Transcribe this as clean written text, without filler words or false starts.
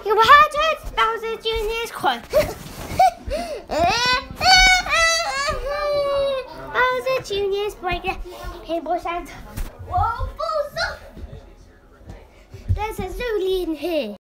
You were hard Bowser Jr.'s quote. Bowser Jr.'s breaking pinball sound. Whoa, Bowser! There's a Zulu in here.